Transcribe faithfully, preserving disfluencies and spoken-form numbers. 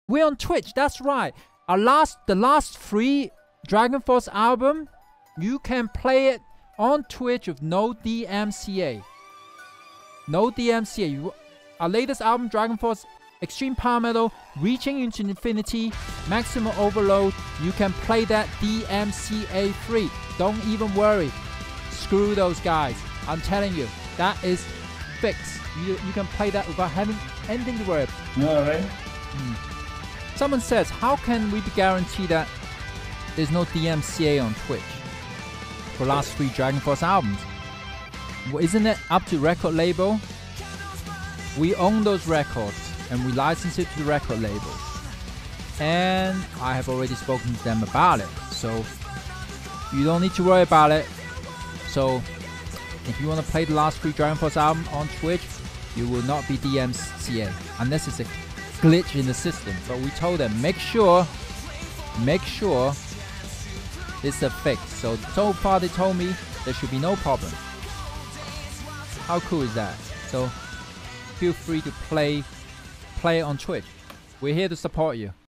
We're on Twitch. That's right. Our last, the last free DragonForce album, you can play it on Twitch with no D M C A. No D M C A. You, our latest album, DragonForce Extreme Power Metal, Reaching into Infinity, Maximum Overload. You can play that D M C A free. Don't even worry. Screw those guys. I'm telling you, that is fixed. You, you can play that without having anything to worry about. Alright. Mm. Someone says, how can we be guaranteed that there's no D M C A on Twitch for last three DragonForce albums? Well, isn't it up to record label? We own those records and we license it to the record label. And I have already spoken to them about it. So you don't need to worry about it. So if you want to play the last three DragonForce album on Twitch, you will not be D M C A unless it's a glitch in the system. But we told them, make sure, make sure it's a fix. So, so far they told me there should be no problem. How cool is that? So feel free to play, play on Twitch. We're here to support you.